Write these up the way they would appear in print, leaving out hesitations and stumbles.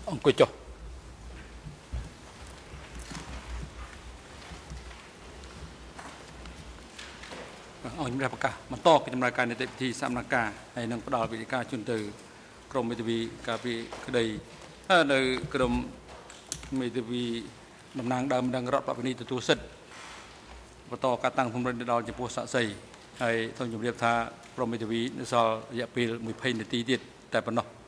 អង្គុយចុះអង្គជំរាបប្រកាសបន្តពីដំណើរការនីតិវិធីសកម្មភាពហើយនឹងផ្ដល់វិធីការជូនទៅក្រមមេធាវីការពីក្តីនៅក្រមមេធាវីតំណាងដើមដឹងរដ្ឋបព្វនីទទួលសិទ្ធិបន្តការតាំងពង្រឹងដល់ចំពោះសាក្សីហើយសូមជម្រាបថាក្រមមេធាវីនៅសល់រយៈពេល20នាទីទៀតតែប៉ុណ្ណោះ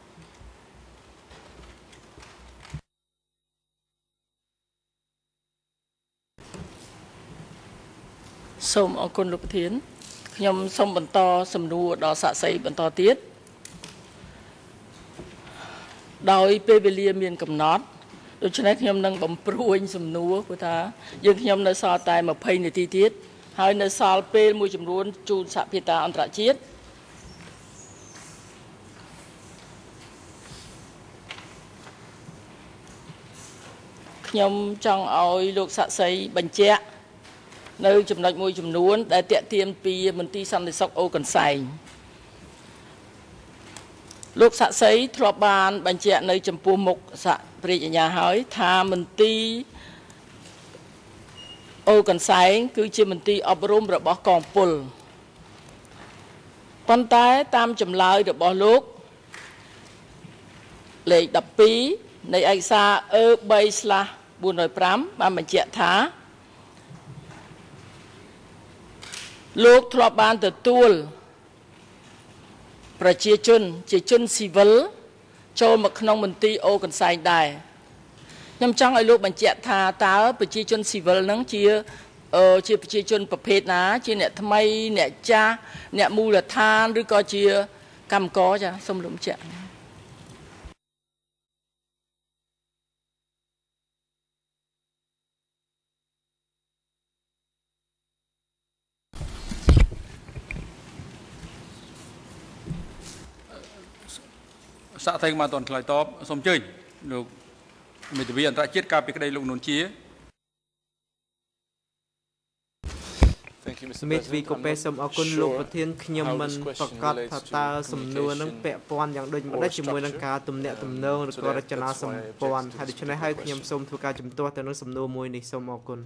សូមអរគុណលោកប្រធានខ្ញុំសូមបន្តសំណួរដល់សាក្សីបន្តទៀតដោយពេលវេលាមានកំណត់ដូច្នេះខ្ញុំនឹងបំព្រួញសំណួរព្រោះថាយើងខ្ញុំនៅសល់តែ20នាទីទៀតហើយនៅសល់ពេលមួយចំនួនជូនសហភាពអន្តរជាតិខ្ញុំចង់ឲ្យលោកសាក្សីបញ្ជាក់នៅចំណុចមួយចំនួនដែលតាក់ទាញពីមន្ទីរសន្តិសុខអូកន្សែងលោកសាក្សីធ្លាប់បានបញ្ជាក់នៅចំពោះមុខសហព្រះអាជ្ញាហើយថាមន្ទីរអូកន្សែងគឺជាមន្ទីរអប់រំរបស់កងពលប៉ុន្តែតាមចម្លើយរបស់លោកលេខ12នៃឯកសារ E3/405 បានបញ្ជាក់ថាលោកធ្លាប់បានទទួលប្រជាជនជាជនស៊ីវិលចូលមកក្នុងមន្ទីរអូកន្សែងដែរខ្ញុំចង់ឲ្យលោកបញ្ជាក់ថាតើប្រជាជនស៊ីវិលហ្នឹងជាប្រជាជនប្រភេទណាជាអ្នកថ្មីអ្នកចាស់អ្នកមូលដ្ឋានឬក៏ជាកម្មករចាសូមលោកបញ្ជាក់សាក់ថៃមកតនឆ្លើយតបសូមអញ្ជើញលោកមេធាវីអន្តរជាតិការពីក្តីលោកនួនជាមេធាវីកូប៉េសូមអរគុណលោកប្រធានខ្ញុំមិនប្រកាសថាតើសំណួរនឹងពាក់ព័ន្ធយ៉ាងដូចម្តេចជាមួយនឹងការទំនាក់ទំនងឬក៏រចនាសម្ព័ន្ធហើយដូច្នេះហើយខ្ញុំសូមធ្វើការជំទាស់ទៅនឹងសំណួរមួយនេះសូមអរគុណ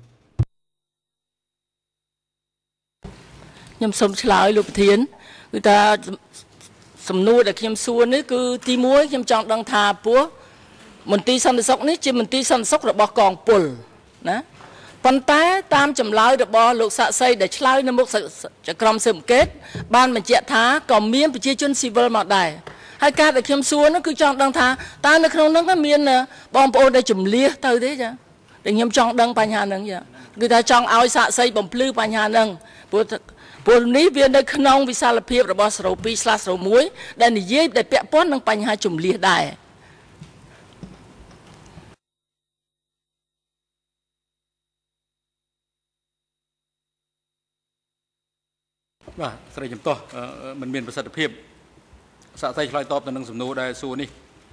ខ្ញុំសូមឆ្លើយលោកប្រធានគឺថាសំណួរដែលខ្ញុំសួរនេះគឺទី1ខ្ញុំចង់ដឹងថាពោះមន្ទីរសន្តិសុខនេះជាមន្ទីរសន្តិសុខរបស់កងពលណាប៉ុន្តែតាមចម្លើយរបស់លោកសាក់សីដែលឆ្លើយនៅមុខក្រុមស៊ើបអង្កេតបានបញ្ជាក់ថាក៏មានប្រជាជនស៊ីវិលមកដែរហើយការដែលខ្ញុំសួរនោះគឺចង់ដឹងថាតើនៅក្នុងនោះមានបងប្អូនដែលជំលះទៅទេចាតែខ្ញុំចង់ដឹងបញ្ហាហ្នឹងចាគឺថាចង់ឲ្យសាក់សីបំភ្លឺបញ្ហាហ្នឹងព្រោះនេះវានៅក្នុងវិសាលភាពរបស់02/01ដែលនិយាយដែលពាក់ព័ន្ធនឹងបញ្ហាជំលះដែរបាទស្រីចំទាស់មិនមានប្រសិទ្ធភាពសាក់សីឆ្លើយតបទៅនឹងសំណួរដែលសួរនេះ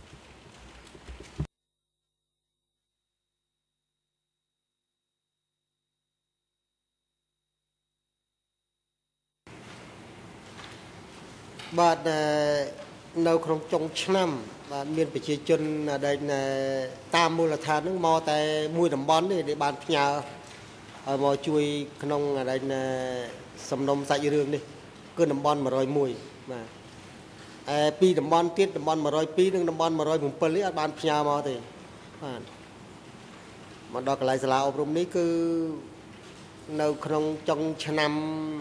បាទនៅក្នុងចុងឆ្នាំបាទមានប្រជាជនដែលតាមមូលដ្ឋានហ្នឹងមកតែមួយតំបន់នេះដែលបានផ្ញើឲ្យមកជួយក្នុងដែលសំណុំសាច់រឿងនេះគឺតំបន់101បាទពីតំបន់ទៀតតំបន់102និងតំបន់107នេះអត់បានផ្ញើមកទេបាទមកដល់កន្លែងសាលាអប់រំនេះគឺនៅក្នុងចុងឆ្នាំ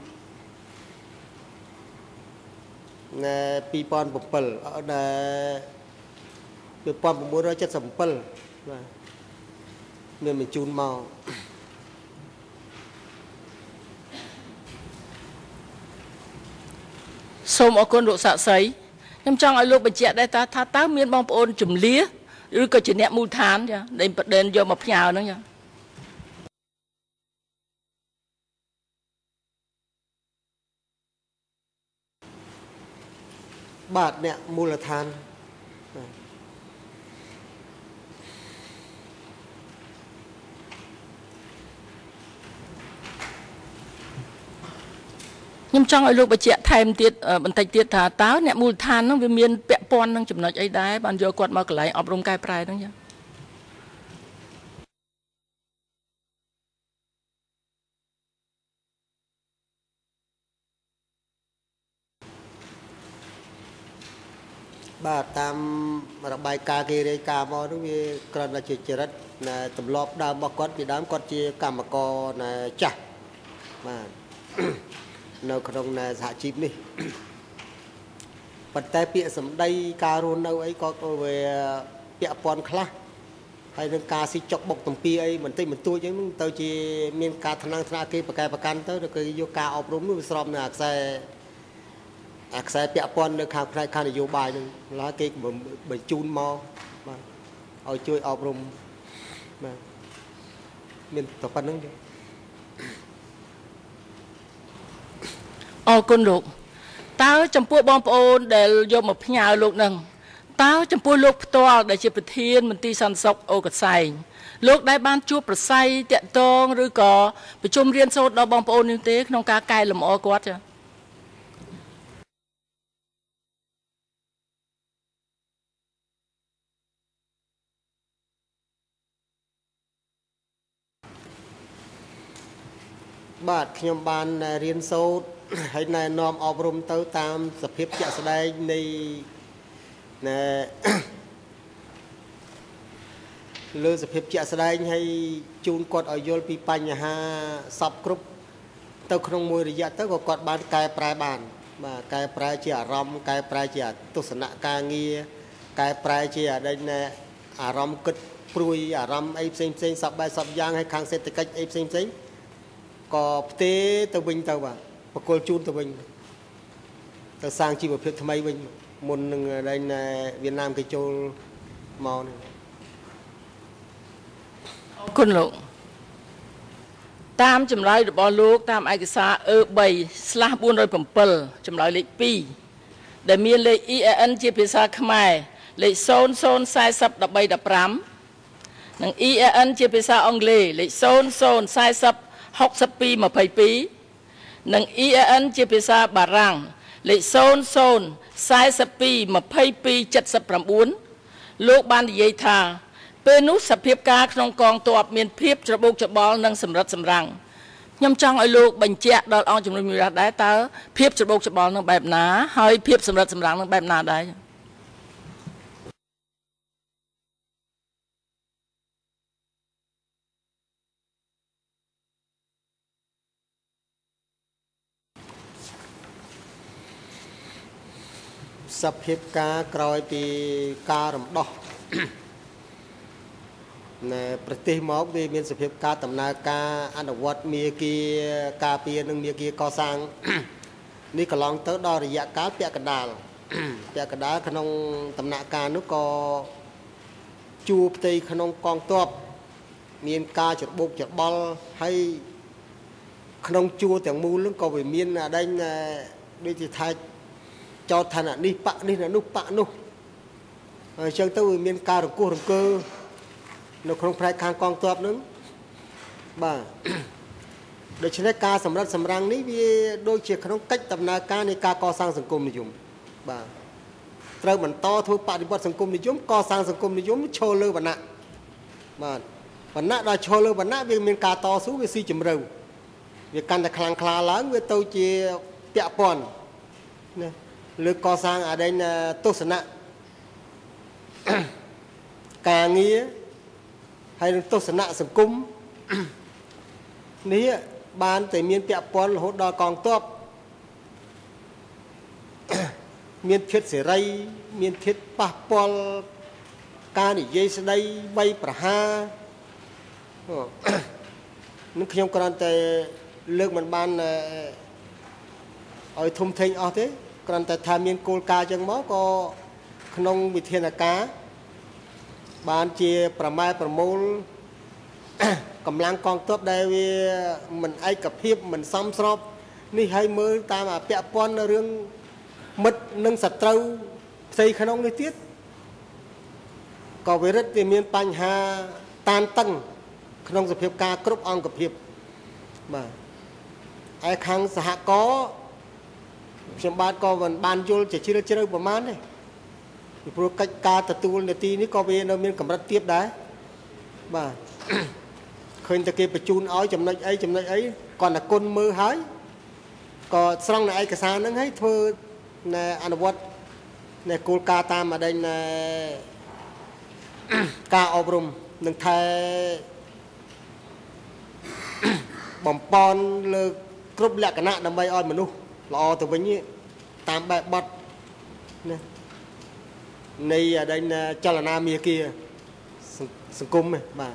2007ដែល1977បាទមានបញ្ជូនមកសូមអរគុណលោកសាក់សីខ្ញុំចង់ឲ្យលោកបញ្ជាក់ដែរថាតើមានបងប្អូនជំលះឬក៏ជាអ្នកមូលដ្ឋានចាដែលប្រដេនយកមកផ្ញើហ្នឹងចាបាទអ្នកមូលដ្ឋានខ្ញុំខ្ញុំចង់ឲ្យលោកបញ្ជាក់ថែមទៀតបន្តិចទៀតថាតើអ្នកមូលដ្ឋានហ្នឹងវាមានពាក់ព័ន្ធនឹងចំណុចអីដែរបានយកគាត់មកកន្លែងអប់រំកែប្រែហ្នឹងចា៎បាទតាមរបាយការណ៍គេរាយការណ៍មកនោះវាគ្រាន់តែជាចរិតទម្លាប់ដើមរបស់គាត់ពីដើមគាត់ជាកម្មករចាស់បាទនៅក្នុងសហជីពនេះប៉ុន្តែពាក្យសម្ដីការរស់នៅអីក៏វាពាក់ព័ន្ធខ្លះហើយនឹងការស៊ីចុកបុកតំពីអីបន្តិចបន្តួចអញ្ចឹងទៅជាមានការថ្នាក់គេប្រកែប្រកាន់ទៅគឺយកការអប់រំនោះវាស្របនឹងខ្សែពាក់ព័ន្ធនៅខាងផ្នែកខាងនយោបាយនឹងឡើយគេបញ្ជូនមកបាទឲ្យជួយអប់រំបាទមានតែប៉ុណ្្នឹងទេអរគុណលោកតើចំពោះបងប្អូនដែលយកមកផ្ញើលោកនឹងតើចំពោះលោកផ្ទាល់ដែលជាប្រធានមន្ទីរសន្តិសុខអូកសែងលោកដែលបានជួបប្រស័យតាក់ទងឬក៏ប្រជុំរៀនសូត្រដល់បងប្អូននេះទេក្នុងការកែលម្អគាត់ចា៎បាទខ្ញុំបានរៀនសូត្រហើយណែនាំអប់រំទៅតាមសភាពជាក់ស្ដែងនៃលើសភាពជាក់ស្ដែងហើយជូនគាត់ឲ្យយល់ពីបញ្ហាសពគ្រប់ទៅក្នុងមួយរយៈទៅក៏គាត់បានកែប្រែបានបាទកែប្រែជាអារម្មណ៍កែប្រែជាទស្សនៈការងារកែប្រែជាអារម្មណ៍គិតព្រួយអារម្មណ៍អីផ្សេងសពបែបសពយ៉ាងហើយខាងសេដ្ឋកិច្ចអីផ្សេងក៏ផ្ទេរទៅវិញទៅបាទបកគលជូនទៅវិញទៅសាងជីវភាពថ្មីវិញមុននឹងវៀតណាមគេចូលមកនេះអរគុណលោកតាមចម្លើយរបស់លោកតាមឯកសារ E3/407 ចម្លើយលេខ2ដែលមានលេខ EAN ជាភាសាខ្មែរលេខ00401315និង EAN ជាភាសាអង់គ្លេសលេខ00406222និង EAN ជាភាសាបារាំងលេខ00422279លោកបាននិយាយថាពេលនោះសភាពការក្នុងកងទ័ពមានភាពច្របូកច្របល់និងសម្រិតសម្រាំងខ្ញុំចង់ឲ្យលោកបញ្ជាក់ដល់អង្គជំនុំជម្រះដែរតើភាពច្របូកច្របល់នឹងបែបណាហើយភាពសម្រិតសម្រាំងនឹងបែបណាដែរសភាពការក្រោយពីការរំដោះប្រទេសមកវាមានសភាពការដំណើរការអនុវត្តមាគ៌ាការពារនិងមាគ៌ាកសាងនេះកន្លងទៅដល់រយៈកាលពាក់កណ្ដាលក្នុងដំណាក់កាលនោះក៏ជួរផ្ទៃក្នុងកងទ័ពមានការច្របូកច្របល់ហើយក្នុងជួរទាំងមូលនោះក៏វាមានដូចជាថាចោតឋានៈនេះបកនេះនោះបកនោះអញ្ចឹងទៅវាមានការរង្គោះរង្គើនៅក្នុងផ្នែកខាងកងទ័ពនឹងបាទដូច្នេះការសម្រិតសម្រាំងនេះវាដូចជាក្នុងកិច្ចដំណើរការនៃការកសាងសង្គមនិយមបាទត្រូវបន្តធ្វើបដិវត្តសង្គមនិយមកសាងសង្គមនិយមឈរលើវណ្ណៈបាទវណ្ណៈដល់ឈរលើវណ្ណៈវាមានការតស៊ូវាស៊ីជម្រៅវាកាន់តែខ្លាំងក្លាឡើងវាទៅជាពាក់ព័ន្ធណាលើកសាងទស្សនៈការងារហើយនឹងទស្សនៈសង្គមនេះបានតែមានពាក់ព័ន្ធរហូតដល់កងទ័ពមានធាតុសេរីមានធាតុប៉ះពាល់ការនិយាយស្ដីវ័យប្រហារនឹងខ្ញុំគ្រាន់តែលើកមិនបានឲ្យធំធេងអស់ទេគ្រាន់តែថាមានគោលការណ៍ចឹងមកក៏ក្នុងវិធានការបានជាប្រម៉ែប្រមូលកម្លាំងកងទ័ពដែលវាមិនឯកភាពមិនសមស្របនេះឲ្យមើលតាមអាពាក់ព័ន្ធរឿងមិត្តនិងសត្រូវផ្ទៃក្នុងនេះទៀតក៏វិរិទ្ធវាមានបញ្ហាតានតឹងក្នុងសភាពការគ្រប់អង្គភាពបាទឯខាងសហគមន៍ខ្ញុំបាទក៏មិនបានយល់ជាជ្រៅប្រមាណទេពីព្រោះកិច្ចការទទួលនាទីនេះក៏វានៅមានកម្រិតទាបដែរបាទឃើញតែគេបញ្ជូនឲ្យចំណុចអីគាត់តែគុណមើលហើយក៏ស្រង់នៅឯកសារហ្នឹងឲ្យធ្វើនៅអនុវត្តនៅគោលការណ៍តាមអដែងការអប់រំនឹងថែបំពន់លើគ្រប់លក្ខណៈដើម្បីឲ្យមនុស្សល្អទៅវិញតាមបែបបទណានៃអដែងចលនាមាគាសង្គមបាទ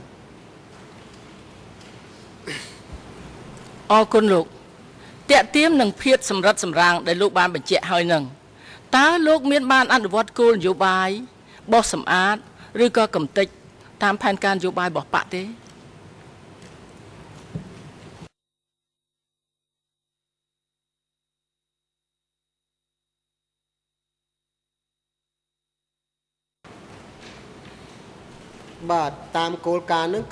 អរគុណលោកតាក់ទាញនឹងភាពសម្រិតសម្រាំងដែលលោកបានបញ្ជាក់ហើយនឹងតើលោកមានបានអនុវត្តគោលនយោបាយបោះសម្អាតឬក៏កំទេចតាមផែនការនយោបាយរបស់បកទេបាទតាមគោលការណ៍ហ្នឹង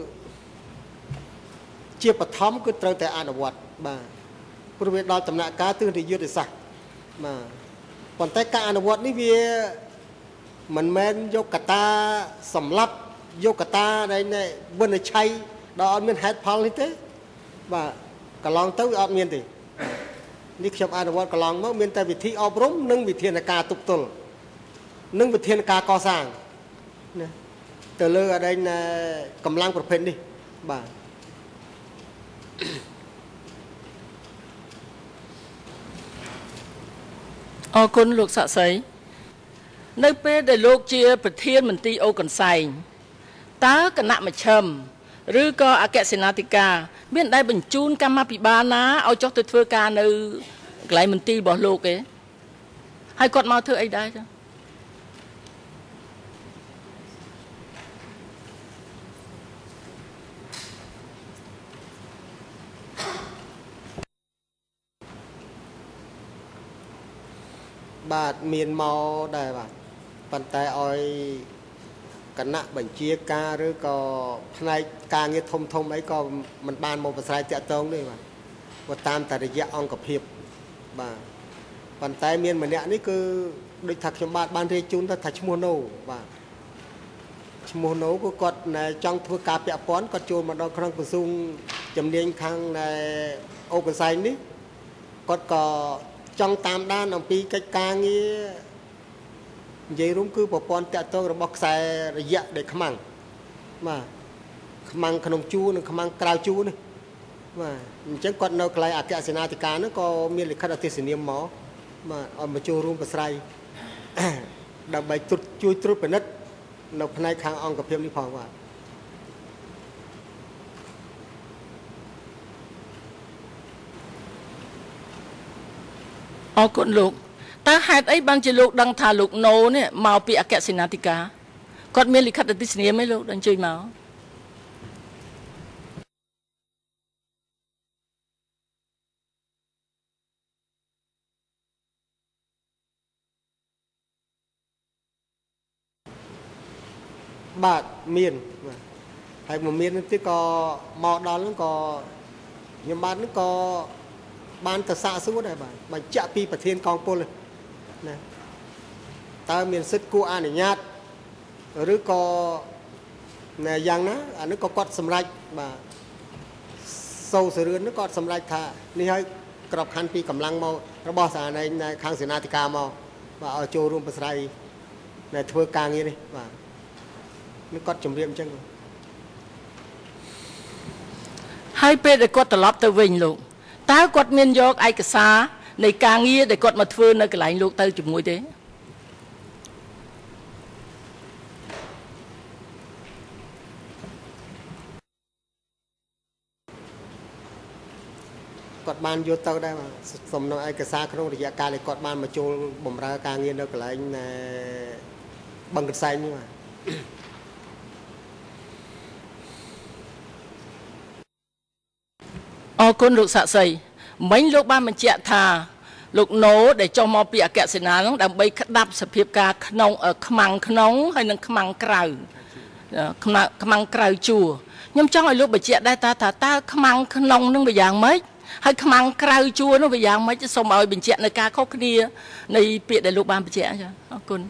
គឺជាបឋមគឺត្រូវតែអនុវត្តបាទព្រោះវាដល់ដំណាក់កាលទិដ្ឋិយុទ្ធសាស្ត្របាទប៉ុន្តែការអនុវត្តនេះវាមិនមែនយកកតាសម្លាប់យកកតាដែលវិនិច្ឆ័យដល់អត់មានហេតុផលនេះទេបាទកន្លងទៅវាអត់មានទេនេះខ្ញុំអនុវត្តកន្លងមកមានតែវិធីអប់រំនិងវិធានការទប់ទល់និងវិធានការកសាងណាទៅលើអដែងកម្លាំងប្រភេទនេះបាទអរគុណលោកស័ក្តិសិទ្ធិនៅពេលដែលលោកជាប្រធានមន្ត្រីអូកន្សែងតើគណៈមជ្ឈិមឬក៏អគ្គសេនាធិការមានដែលបញ្ជូនកម្មាភិបាលណាឲ្យចុះទៅធ្វើការនៅកន្លែងមន្ទីររបស់លោកទេហើយគាត់មកធ្វើអីដែរចា៎បាទមានមកដែរបាទប៉ុន្តែឲ្យគណៈបញ្ជាការឬក៏ផ្នែកការងារធំអីក៏មិនបានមកប្រស្រ័យតាក់ទងទេបាទព្រោះតាមតែរយៈអង្គភាពបាទប៉ុន្តែមានម្នាក់នេះគឺដូចថាខ្ញុំបានរាយជូនថាឈ្មោះណូបាទឈ្មោះណូគឺគាត់ចង់ធ្វើការពាក់ព័ន្ធគាត់ចូលមកដល់ក្នុងក្រសួងជំនាញខាងអូកន្សែងនេះគាត់ក៏ចង់តាមដានអំពីកិច្ចការងារនិយាយរួមគឺប្រព័ន្ធតាក់ទងរបស់ខ្សែរយៈដែលខ្មាំងបាទខ្មាំងក្នុងជួរនិងខ្មាំងក្រៅជួរនេះបាទអញ្ចឹងគាត់នៅកន្លែងអគ្គសេនាធិការនោះក៏មានលិខិតអតិសនាមមកបាទឲ្យមកចូលរួមប្រស្រ័យដើម្បីជួយត្រួតពិនិត្យនៅផ្នែកខាងអង្គភាពនេះផងបាទអរគុណលោកតើហេតុអីបានជាលោកដឹងថាលោកណូនេះមកពីអគ្គសេនាធិការគាត់មានលិខិតអតិសនាមទេលោកដល់ជួយមកបាទមានបាទហើយមកមានទៀតក៏មកដល់ហ្នឹងក៏ខ្ញុំបាទហ្នឹងក៏បានទៅសាកសួរដែរបាទបញ្ជាក់ពីប្រធានកងពលណាតើមានសិទ្ធិគួរអនុញ្ញាតឬក៏យ៉ាងណាអានេះក៏គាត់សម្រេចបាទសូសរឿននោះគាត់សម្រេចថានេះហើយក្របខ័ណ្ឌពីកម្លាំងមករបស់សាលានៃខាងសេនាធិការមកបាទឲ្យចូលរួមប្រស្រ័យនៅធ្វើការងារនេះបាទនេះគាត់ជំរាបអញ្ចឹងហើយពេលដែលគាត់ត្រឡប់ទៅវិញលោកតើគាត់មានយកឯកសារនៃការងារដែលគាត់មកធ្វើនៅកន្លែងលោកទៅជាមួយទេគាត់បានយកទៅដែរបាទសំណុំឯកសារក្នុងរយៈកាលដែលគាត់បានមកចូលបម្រើការងារនៅកន្លែងបឹងកន្សែងនេះបាទអរគុណលោកស័ក្តិសិទ្ធិមិញលោកបានបញ្ជាក់ថាលោកណូដែលចុះមកពីអគ្គសេនានោះដើម្បីក្តាប់សភាពការក្នុងខ្មាំងក្នុងហើយនិងខ្មាំងក្រៅខ្មាំងក្រៅជួរខ្ញុំចង់ឲ្យលោកបញ្ជាក់ដែរថាតើខ្មាំងក្នុងនឹងវាយ៉ាងម៉េចហើយខ្មាំងក្រៅជួរនោះវាយ៉ាងម៉េចសូមឲ្យបញ្ជាក់នៅការខុសគ្នានៃពាក្យដែលលោកបានបញ្ជាក់ចាអរគុណ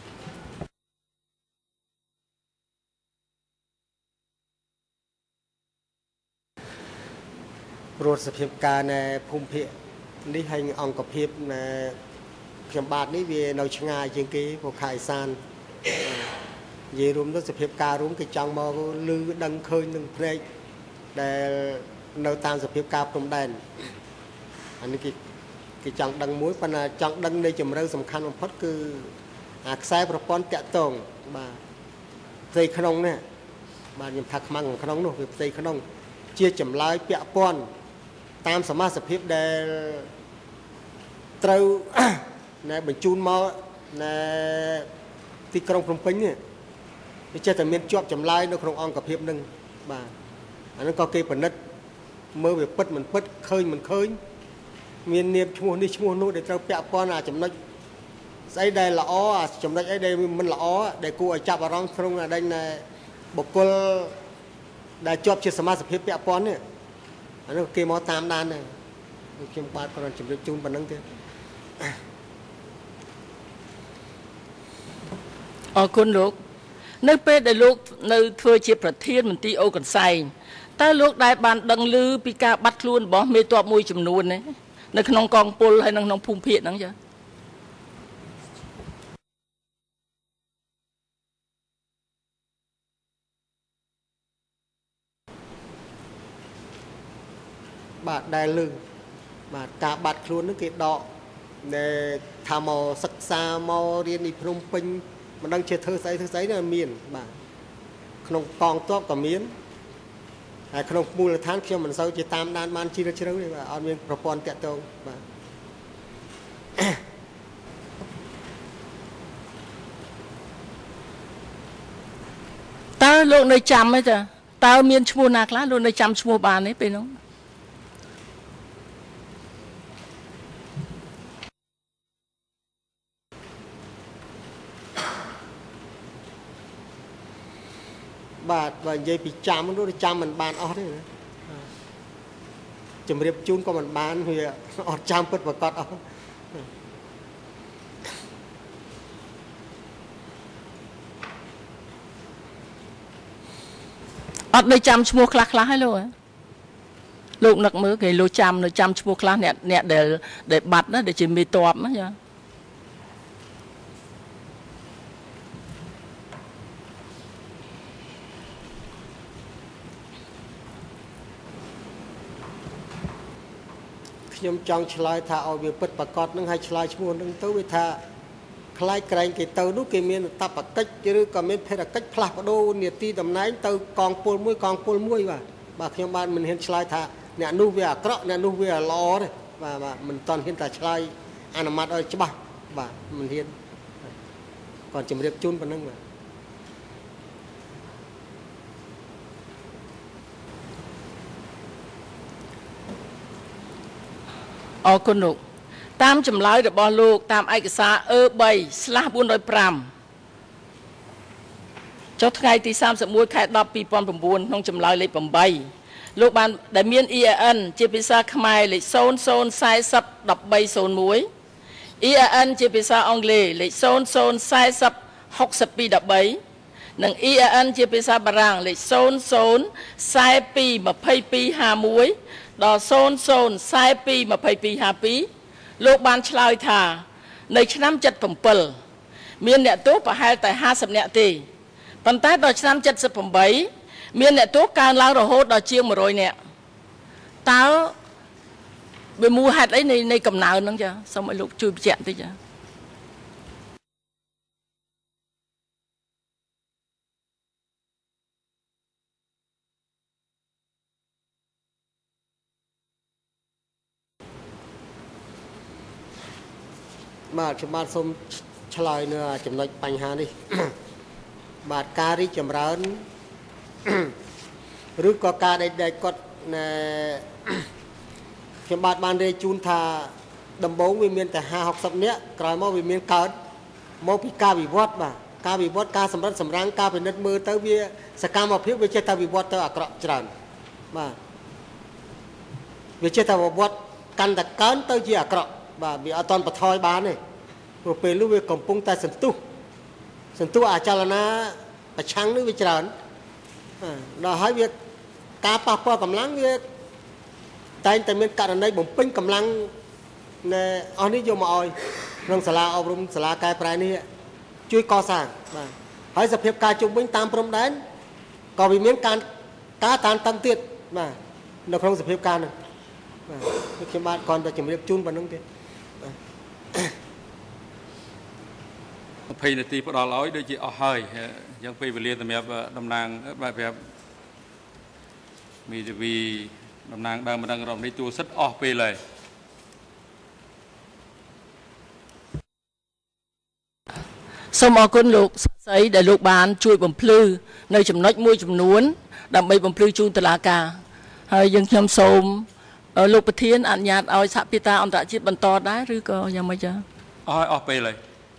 រដ្ឋសភាពការនៅភូមិភាគនេះហើយអង្គភាពនៅខ្ញុំបាទនេះវានៅឆ្ងាយជាងគេពួកខេត្តឦសាននិយាយរួមទៅសភាពការរួមគេចង់មកលឺដឹងឃើញនឹងភ្នែកដែលនៅតាមសភាពការព្រំដែនអានេះគេចង់ដឹងមួយប៉ុន្តែចង់ដឹងនៃជំរឿសំខាន់បំផុតគឺអាខ្សែប្រព័ន្ធតាក់ទងបាទផ្ទៃក្នុងនេះបាទខ្ញុំថាខ្មាំងក្នុងនោះវាផ្ទៃក្នុងជាចម្លើយពាក់ព័ន្ធតាមសមាជិកភាពដែលត្រូវណែបញ្ជូនមកណែទីក្រុងភ្នំពេញនេះវាចេះតែមានជាប់ចម្លើយនៅក្នុងអង្គភាពនឹងបាទអានោះក៏គេពិនិត្យមើលវាពិតមិនពិតឃើញមិនឃើញមាននាមឈ្មោះនេះឈ្មោះនោះដែលត្រូវពាក់ព័ន្ធអាចំណុចស្អីដែលល្អអាចំណុចអីដែលមិនល្អដែលគួរឲ្យចាប់អារម្មណ៍ក្នុងអាដេញបុគ្គលដែលជាប់ជាសមាជិកភាពពាក់ព័ន្ធនេះអានោះគេមកតាមដានដែរខ្ញុំបាទគ្រាន់ជម្រាបជូនប៉ុណ្្នឹងទេអរគុណលោកនៅពេលដែលលោកនៅធ្វើជាប្រធានមន្ទីរអូកន្សែងតើលោកដែលបានដឹងឮពីការបាត់ខ្លួនរបស់មេទ័ពមួយចំនួននេះនៅក្នុងកងពលហើយនៅក្នុងភូមិភាគហ្នឹងចាបាទដែលលឺបាទការបាត់ខ្លួននឹងគេដកដែលថាមកសិក្សាមករៀនទីភ្នំពេញមិនដឹងជាធ្វើស្អីទៅមានបាទក្នុងកងទ័ពក៏មានហើយក្នុងមូលដ្ឋានខ្ញុំមិនសូវជាតាមដានបានជ្រាលជ្រៅទេបាទអត់មានប្រព័ន្ធតាក់ទងបាទតើលោកនៅចាំទេចាតើមានឈ្មោះណាខ្លះលោកនៅចាំឈ្មោះបានទេពេលនោះបាទបើនិយាយពីចាំនោះចាំមិនបានអស់ទេណាជំរាបជូនក៏មិនបានវាអត់ចាំពិតប្រកបអស់អត់នៅចាំឈ្មោះខ្លះហើយលោកនឹកមើលគេលោកចាំនៅចាំឈ្មោះខ្លះអ្នកដែលបាត់ណាដែលជាមេតបណាចាខ្ញុំចង់ឆ្លើយថាឲ្យវាពិតប្រកបនឹងឲ្យឆ្លើយឈ្មោះនឹងទៅវាថាខ្លាចក្រែងគេទៅនោះគេមានតបកិច្ចឬក៏មានភារកិច្ចផ្លាស់ប្ដូរនីតិតំណែងទៅកងពលមួយកងពលមួយបាទខ្ញុំបានមិនហ៊ានឆ្លើយថាអ្នកនោះវាអាក្រក់អ្នកនោះវាល្អទេបាទមិនតន់ហ៊ានតែឆ្លើយអនុម័តឲ្យច្បាស់បាទមិនហ៊ានcòn ជម្រាបជូនប៉ុណ្ណឹងបាទអរគុណលោកតាមចម្លើយរបស់លោកតាមឯកសារ E3/405 ចុះថ្ងៃទី31ខែ10 2009ក្នុងចម្លើយលេខ8លោកបានដែលមាន EAN ជាភាសាខ្មែរលេខ00401301 EAN ជាភាសាអង់គ្លេសលេខ00406213និង EAN ជាភាសាបារាំងលេខ00422251ដល់00422252លោកបានឆ្លើយថានៅឆ្នាំ77មានអ្នកទោសប្រហែលតែ50នាក់ទេប៉ុន្តែដល់ឆ្នាំ78មានអ្នកទោសកើនឡើងរហូតដល់ជាង100នាក់តើវាមូលហេតុអីនៃកំណើនហ្នឹងចាសូមឲ្យលោកជួយបញ្ជាក់តិចចាបាទខ្ញុំបាទសូមឆ្លើយនៅចំណុចបញ្ហានេះបាទការរីកចម្រើនឬក៏ការដែលគាត់ខ្ញុំបាទបានរាយជូនថាដំបូងវាមានតែ50-60នាក់ក្រោយមកវាមានកើតមកពីការវិវត្តបាទការវិវត្តការសម្រិតសម្រាំងការពិនិត្យមើលទៅវាសកម្មភាពវាចេះតែវិវត្តទៅអាក្រក់ច្រើនបាទវាចេះតែវត្តកាន់តែកើនទៅជាអាក្រក់បាទវាអត់តន់បន្ថយបានទេព្រោះពេលនោះវាកំពុងតែសន្ទុះអាចលនាប្រឆាំងនេះវាច្រើនដល់ហើយវាការប៉ះពាល់កម្លាំងវាតែងតែមានករណីបំពេញកម្លាំងនៅអស់នេះយកមកឲ្យក្នុងសាលាអប់រំសាលាកែប្រែនេះជួយកសាងបាទហើយសភាពការជុំវិញតាមព្រំដែនក៏វាមានការតានតឹងទៀតបាទនៅក្នុងសភាពការហ្នឹងបាទខ្ញុំបាទគ្រាន់តែជម្រាបជូនប៉ុណ្្នឹងទេ 20នាទីផ្ដល់ឲ្យដូចជាអស់ហើយអញ្ចឹងពេលវេលាសម្រាប់តំណាងបាទប្រាប់មីវីតំណាងដើមម្ដងរំនេះទួលសិទ្ធអស់ពេលហើយសូមអរគុណលោកស្រីដែលលោកបានជួយបំភ្លឺនៅចំណុចមួយចំនួនដើម្បីបំភ្លឺជូនតុលាការហើយយើងខ្ញុំសូមលោកប្រធានអនុញ្ញាតឲ្យសហពាក្យតាអន្តរជាតិបន្តដែរឬក៏យ៉ាងម៉េចចាអស់ពេលហើយ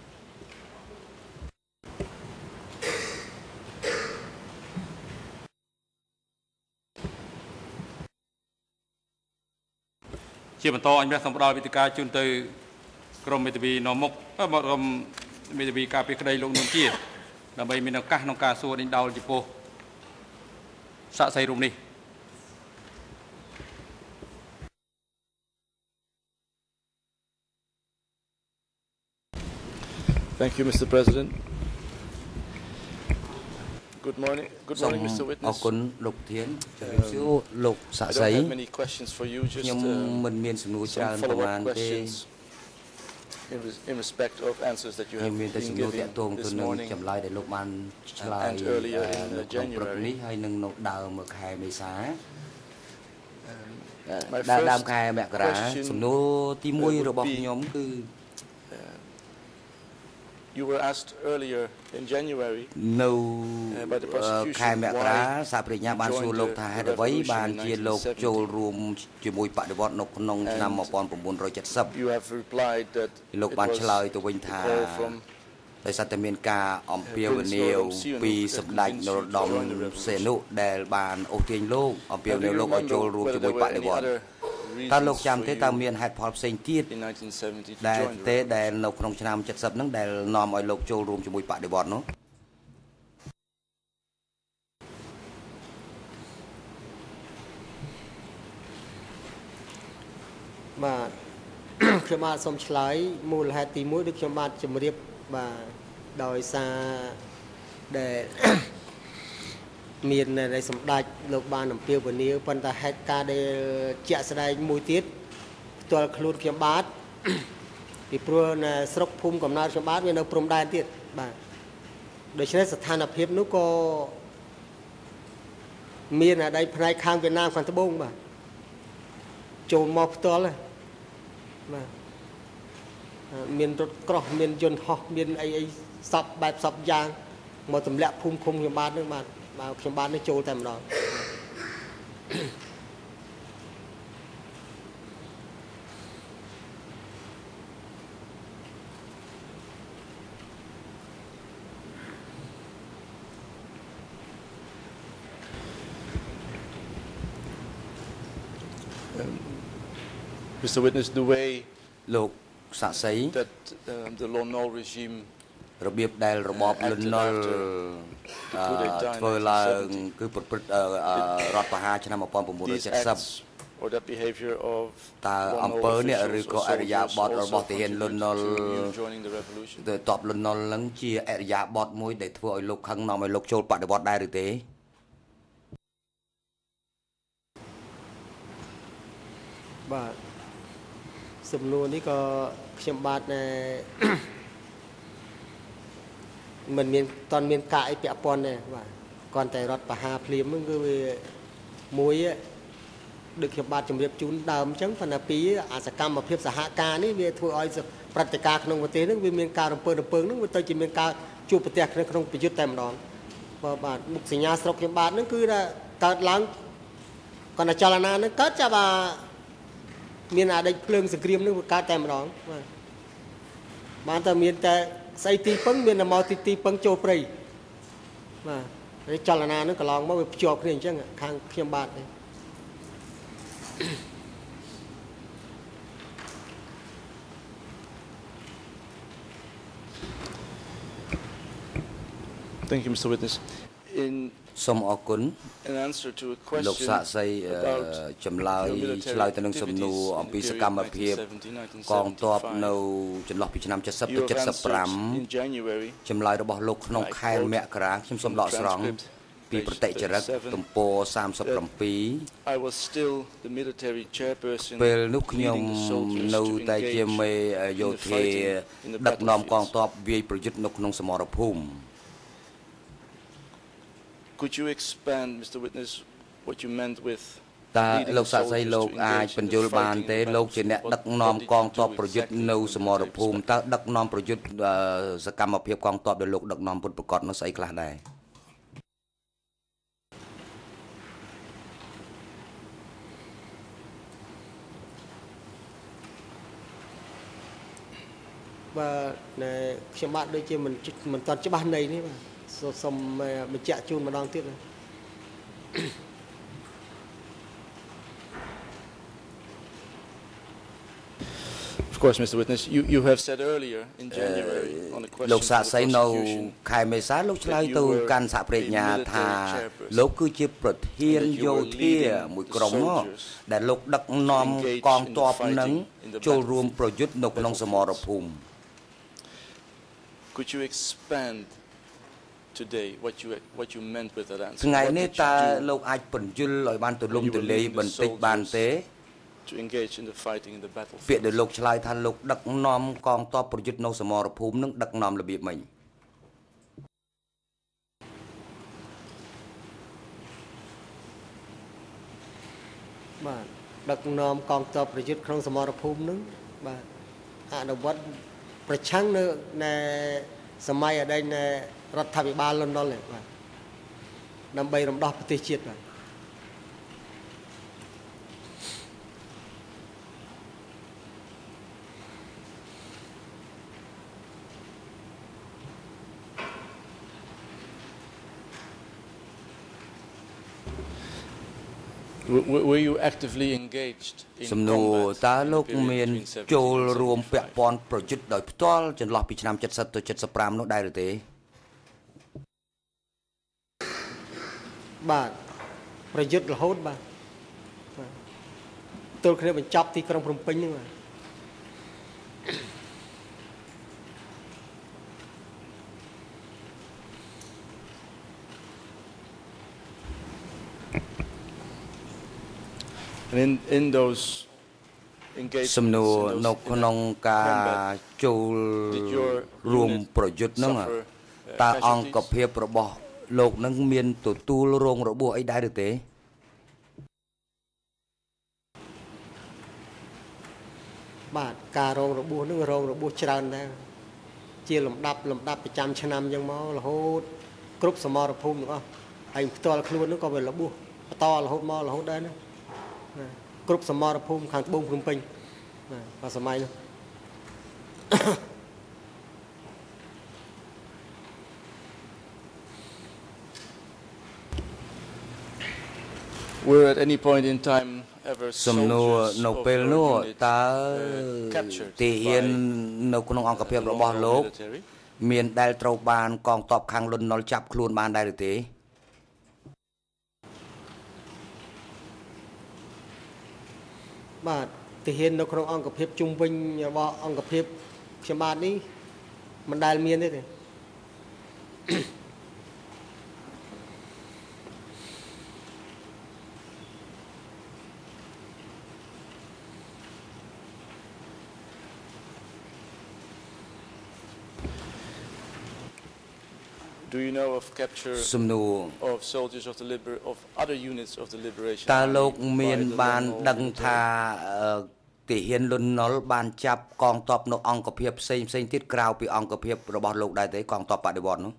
ជាបន្តអញ្ញសូមផ្ដល់វិធីការជូនទៅក្រមមេធាវីនមុខក្រុមមេធាវីការពីក្តីលោកនួនជាដើម្បីមានឱកាសក្នុងការសួរដេញដោលចំពោះសាកសីរូបនេះ Thank you, Mr. President. Good morning, Mr. Witness. អរគុណលោកប្រធានជំរាបសួរលោកសាក់សី many questions for you. Just ខ្ញុំមិនមានសំណួរច្រើនប្រហែលទេ in respect of answers that you have been giving this morning ចម្លើយដែលលោកបានឆ្លើយ and earlier in January នេះហើយនឹងនៅដើមខែមេសា My ដើមខែមករា question សំណួរទី1របស់ខ្ញុំគឺ You were asked earlier in January នៅខែមករាសាប្រញ្ញាបានសួរលោកថាហេតុអ្វីបានជាលោកចូលរួមជាមួយបដិវត្តនៅក្នុងឆ្នាំ1970 You have replied that លោកបានឆ្លើយទៅវិញថាដោយសារតែមានការអំពាវនាវពីសម្ដេចនរោត្តមសីហនុដែលបានអូសទាញលោកអំពាវនាវលោកឲ្យចូលរួមជាមួយបដិវត្តតើលោកចាំទេតើមានហេតុផលផ្សេងទៀតដែលនៅក្នុងឆ្នាំ70ហ្នឹងដែលនាំឲ្យលោកចូលរួមជាមួយបដិវត្តនោះបាទខ្ញុំបាទសូមឆ្លើយមូលហេតុទី1ដូចខ្ញុំបាទជម្រាបបាទដោយសារដែលមាននៃសម្ដេចលោកបានអំពាវនាវប៉ុន្តែហេតុការដែលជាក់ស្ដែងមួយទៀតផ្ទាល់ខ្លួនខ្ញុំបាទពីព្រោះនៅស្រុកភូមិកំណើតខ្ញុំបាទវានៅព្រំដែនទៀតបាទដូច្នេះស្ថានភាពនោះក៏មានអាដីផ្នែកខាងវៀតណាមខាងត្បូងបាទចូលមកផ្ទាល់បាទមានរថក្រោះមានយន្តហោះមានអីសពបែបសពយ៉ាងមកទម្លាក់ភូមិឃុំខ្ញុំបាទនឹងបាទខ្ញុំបាទនេះចូលតែម្ដង Mr. Witness, the way លោកសាក់សី that the Lon Nol regime របៀបដែលរបបលន់នល់ធ្វើឡើងគឺប្រព្រឹត្តរដ្ឋប្រហារឆ្នាំ1970 or that behavior of តើអំពើនេះឬក៏អរិយាបថរបស់ទាហានលន់នល់ទៅតបលន់នល់នឹងជាអរិយាបថមួយដែលធ្វើឲ្យលោកខឹងនាំឲ្យលោកចូលបដិវត្តដែរឬទេបាទសំណួរនេះក៏ខ្ញុំបាទមិនមានតន់មានការអីពាក់ព័ន្ធទេបាទគ្រាន់តែរដ្ឋបហាភ្លាមហ្នឹងគឺវាមួយដូចខ្ញុំបាទជម្រាបជូនដើមអញ្ចឹងប៉ុន្តែពីរអាសកម្មភាពសហការនេះវាធ្វើឲ្យព្រឹត្តិការណ៍ក្នុងប្រទេសហ្នឹងវាមានការរំពើហ្នឹងវាទៅជាមានការជួបប្រទះក្នុងប្រយុទ្ធតែម្ដងបាទមុខសញ្ញាស្រុកខ្ញុំបាទហ្នឹងគឺថាកើតឡើងគាត់តែចលនាហ្នឹងកើតចាប់មានអាដេចភ្លើងសង្គ្រាមហ្នឹងវាកើតតែម្ដងបាទបានតែមានតែស្អីទីពឹងមានតែមកទីពឹងចូលព្រៃបាទចលនាហ្នឹងកន្លងមកវាភ្ជាប់គ្នាអញ្ចឹងខាងខ្ញុំបាទនេះ Thank you, Mr. Witness. In សូមអរគុណ an answer to a លោក question សាក់សី about ចម្លើយ military ឆ្លើយទៅនឹងសំណួរ activities អំពី in the សកម្មភាព period កងទ័ពនៅចន្លោះពីឆ្នាំ70 ទៅ you have answered 75 in January ចម្លើយរបស់លោកក្នុងខែមករាខ្ញុំសូមដកស្រង់ពីប្រតិចរិតទំព័រ37 I was still the military chairperson ពេលនោះខ្ញុំ leading the soldiers នៅ to តែជា engage មេយោ in the ធា fighting in the ដឹកនាំកង battlefields. ទ័ពវាយប្រយុទ្ធនៅក្នុងសមរភូមិ Could you expand, Mr. Witness, what you meant with តើ leading លោក the សាក់សី soldiers លោក to អាច engage in បញ្យ the ល់បាន fighting ទេ in the លោកជាអ្នក battlefield? ដឹកនាំ What did កង you ទ័ព do ប្រយុទ្ធ exactly នៅ in សមរ the ភូមិ military តើដឹកនាំប្រយុទ្ធសកម្មភាពកងទ័ពដែលលោកដឹកនាំពុតប្រកបនោះស្អីខ្លះដែរបាទខ្ញុំបាទដូចជាមិនតាន់ច្បាស់ន័យនេះបាទសូមបញ្ជាក់ជូនម្ដងទៀតណា Of course, Mr. Witness, you have said earlier in January on the question លោក of សាក់ the សីនៅ prosecution ខែមេសាលោកឆ្លើយទៅកាន់សហប្រញ្ញាថាលោកគឺជាប្រធានយោធាមួយក្រុមមកដែលលោកដឹកនាំកងទ័ពនឹងចូលរួមប្រយុទ្ធនៅក្នុងសមរភូមិ Could you expand today what you meant with that answer? ថ្ងៃនេះ What did តើ you do លោកអាចបញ្យល់ឲ្យបានទូលំទូលាយបន្តិចបានទេ to engage in the fighting in the ពាក្យ battlefield? ដែលលោកឆ្លើយថាលោកដឹកនាំកងទ័ពប្រយុទ្ធនៅសមរភូមិនឹងដឹកនាំរបៀបម៉េចបាទដឹកនាំកងទ័ពប្រយុទ្ធក្នុងសមរភូមិនឹងបាទអនុវត្តប្រឆាំងនៅសម័យអតីតនៃរដ្ឋាភិបាលលន់នល់នេះបាទដើម្បីរំដោះប្រទេសជាតិបាទ Were you actively engaged in សំណួរ combat តើ in the លោក period មាន between ចូលរួម 17 ពាក់ព័ន្ធប្រយុទ្ធដោយផ្ទាល់ចន្លោះពីឆ្នាំ70ទៅ75នោះដែរឬទេបាទប្រយុទ្ធរហូតបាទទល់គ្នាបញ្ចប់ទីក្រុងភ្នំពេញហ្នឹងបាទ And in those សំណួរ engagements, in នៅ those ក្នុងការចូលរួមប្រយុទ្ធហ្នឹងតើអង្គភាពរបស់លោកនឹងមានទទួលរងរបួសអីដែរឬទេបាទការរងរបួសនឹងរងរបួសច្រើនដែរជាលំដាប់ប្រចាំឆ្នាំអញ្ចឹងមករហូតគ្រប់សមរភូមិទាំងអស់ហើយផ្ទាល់ខ្លួននឹងក៏វារបួសបន្តរហូតមករហូតដែរណាគ្រប់សមរភូមិខាងត្បូងភ្នំពេញបាទសម័យនោះ Were at any point in time ever សំណួរ soldiers នៅ of ពេល your នោះ unit តើ captured ទាហាន by នៅក្នុងអង្គភាពរបស់ Mongol លោក military? មានដែលត្រូវបានកងទ័ពខាងលន់នល់ចាប់ខ្លួនបានដែរឬទេបាទទាហាននៅក្នុងអង្គភាពជុំវិញរបស់អង្គភាពខ្ញុំបាទនេះមិនដែលមានទេ Do you know of capture សំណួរ of soldiers of other units of the liberation តើលោក Army មាន by the បាន Mongol ដឹង military? ថាទាហានលន់នល់បានចាប់កងទ័ពនៅអង្គភាពផ្សេងទៀតក្រៅពីអង្គភាពរបស់លោកដែរទេកងទ័ពបដិវត្តន៍នោះ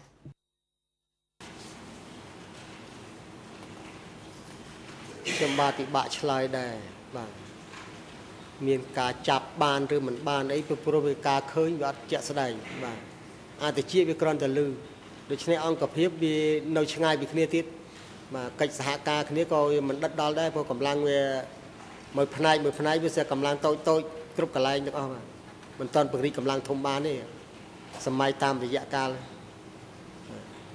ខ្ញុំបាទពិបាកឆ្លើយដែរបាទមានការចាប់បានឬមិនបានអីព្រោះវាការឃើញវាអត់ជាក់ស្ដែងបាទអត្តជាវាគ្រាន់តែលឺដូច្នេះអង្គភាពវានៅឆ្ងាយពីគ្នាទៀតបាទកិច្ចសហការគ្នាក៏វាមិនដិតដល់ដែរព្រោះកម្លាំងវាមួយផ្នែកវាsẽកម្លាំងតូចគ្រប់កន្លែងទាំងអស់បាទមិនតាន់ពង្រីកកម្លាំងធំបានទេសម័យតាមរយៈកាល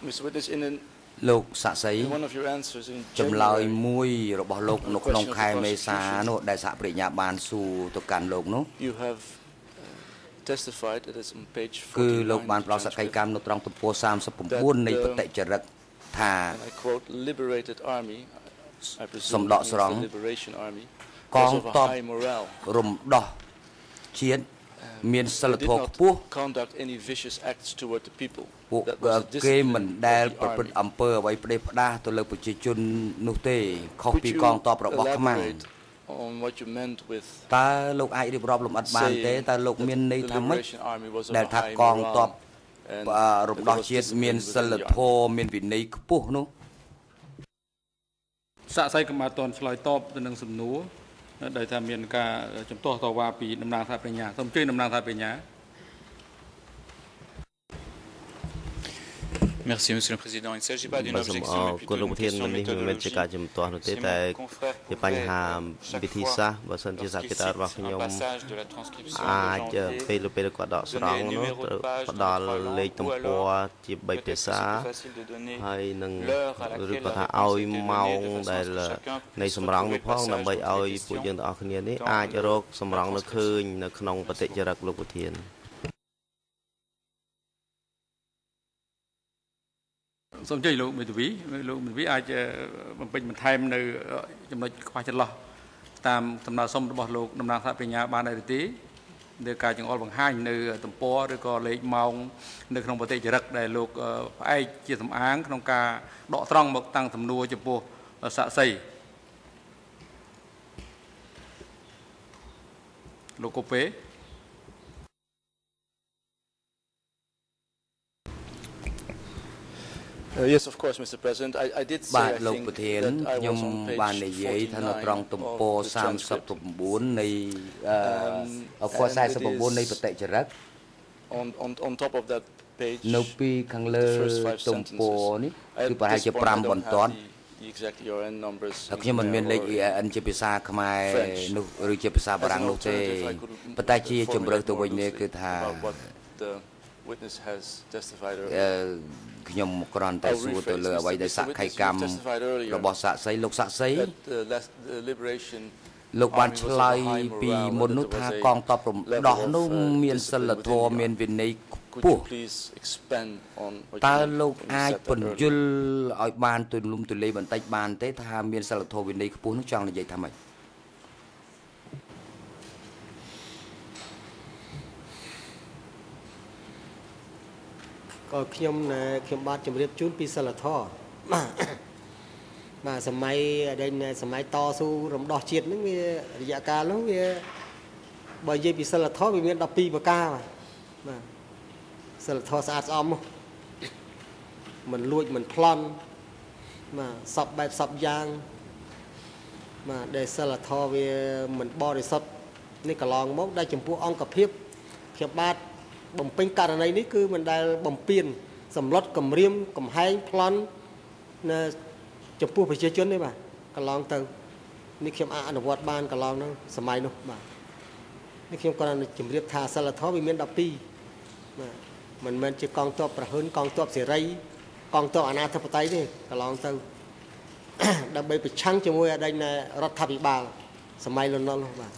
Mr. Witness, in លោកសាក់សី one of your answers in ចម្លើយ January, មួយរបស់លោកនៅក្នុងខែមេសានោះដែលសហប្រញ្ញាបានសួរទៅកាន់លោកនោះ you have testified that is on page គឺលោក 49 បានផ្ដល់សក្ខីកម្មនៅត្រង់ទំព័រ39នៃបតិចរិកថា and I quote, liberated army, I presume សំដកស្រង់ the liberation army កង was of ទ័ a ព high morale. រំដោះជាតិមានសិល They ធ did ម៌ not ខ្ពស់ conduct any vicious acts toward the people. ពួក That was the គេ discipline មិន of ដែល the ប្រព្រឹត្ត army. អំពើអ្វីផ្ដេសផ្ដាសទៅលើប្រជាជននោះទេខុស Could ពី you កងទ័ពរបស់ខ្មាំង elaborate on what you meant with តើលោកអាចរៀបរាប់លម្អិតបានទេ saying តើលោក that មានន័យ the ថាម៉េច liberation army was of ដែល a ថា high កងទ័ព morale and រំ that ដោះ there was ជាតិមាន discipline សិល within the ធម៌មានវិន័យខ្ពស់នោះសាក់សៃកម្មាតនឆ្លើយតបទៅនឹងសំណួរដែលថាមានការជំទាស់តវ៉ាពីតំណាងសហប្រញ្ញាសូមជួយតំណាងសហប្រញ្ញា Merci, Monsieur le Président. Il ne s'agit pas d'une បាទសូម objection, អ mais រគុណ plutôt លោក d'une ប្រធាន question នេះមិនមែនជាការ méthodologique. ជំទាស់នោះទេ Si តែ mon confrère ជាបញ្ហា pourrait វិធី chaque សាស្ត្រ fois, បើសិនជាសហ lorsqu'il គិតារបស់ cite ខ្ញុំ un passage de la transcription អាច de janvier, ពេលគាត់ដកស្រង់ donner នោះ numéro ត្រូវ de page ផ្ dans ដល់ les លេខ trois ទំ langues, ព័ ou រ alors ជា 3 peut-être ភា que សា c'est plus facile de donner ហើយនឹង l'heure à ឬ laquelle ក៏ la ថា réponse ឲ្យ était ម៉ោង donnée, de ដែល façon à ce que chacun នៃ puisse សម្រង់នោះ retrouver ផង le ដើម្បី passage ឲ្យ dont il est ពួកយើងទាំងអស់គ្នានេះ dans អាចរក la សម្រង់នោះឃើញ transcription. នៅក្នុងបតិចរិកលោកប្រធានសូមជ័យលោកមេធាវីអាចបំពេញបន្ថែមនៅចំណុចខ្វះចន្លោះតាមដំណើរសុំរបស់លោកតំណាងសហប្រញ្ញាបានដែរទេដោយការចង្អុលបង្ហាញនៅទំព័រឬក៏លេខម៉ោងនៅក្នុងបតិចរិកដែលលោកផ្អែកជាសំអាងក្នុងការដកត្រង់មកតាំងសំណួរចំពោះសាក់សីលោកកូពេ Yes, of course, Mr. President. I did បា say ទ I លោក think ប្រធាន that I ខ្ញុំ was on បាន page និយាយថានៅត្រង់ទំព័រ 49 of the transcript. 39នៃ and 49នៃបតិចរិក on top of that page, នៅពីខាងលើ the first 5 ទំព័រ sentences. នេះ At គឺប្រហែល this ជា point, I 5 don't បន្ have ទាត់ the exact ERN numbers តែ in ខ្ញុំមិនមាន there លេខ or EIN ជាភាសាខ្មែរ French. នោះឬជាភាសាបារាំងនោះទេ As an alternative, I could ប៉ុន្តែជាជំរឿស formulate ទៅ more វិញនេះ loosely គឺថា about what the witness has testified អឺ earlier. ខ្ញុំគ្រាន់តែសួរទៅលើអ្វីដែលសក្ខីកម្មរបស់សាក់សីលោកសាក់សី That the liberation លោកបាន army ឆ្ was លើយ of a high ពី morale, មុន and នោះ that ថា there was ក a ងទ័ពរំដោះ level of, នោះមានសិល discipline ធម៌ within the មានវិន័យខ្ Could ព you ស់ please expand on what តើ you លោក when you អាច said that ពន្យ earlier? ល់ឲ្យបានទូលំទូលាយបន្តិចបានទេថាមានសិលធម៌វិន័យខ្ពស់នោះចង់និយាយថាម៉េចក៏ខ្ញុំបាទជម្រាបជូនពីសិលធម៌បាទសម័យដែលសម័យតស៊ូរំដោះជាតិហ្នឹងវារយៈកាលនោះវាបើនិយាយពីសិលធម៌វាមាន12ប្រការបាទសិលធម៌ស្អាតស្អំមកមិនលួចមិនប្លន់បាទសពបែបសពយ៉ាងបាទដែលសិលធម៌វាមិនបរិសុទ្ធនេះកន្លងមកដែលចំពោះអង្គភាពខ្ញុំបាទបំពេញករណីនេះគឺមិនដែលបំពេញសម្លុតគម្រាមកំហែងប្លន់នៅចំពោះប្រជាជនទេបាទកន្លងទៅនេះខ្ញុំអនុវត្តបានកន្លងនោះសម័យនោះបាទនេះខ្ញុំគ្រាន់តែជម្រាបថាសិលធម៌វាមាន12បាទមិនមែនជាកងទ័ពប្រហើនកងទ័ពសេរីកងទ័ពអាណាធិបតេយ្យទេកន្លងទៅ ដើម្បីប្រឆាំងជាមួយអតីតរដ្ឋាភិបាលសម័យលន់នល់នោះបាទ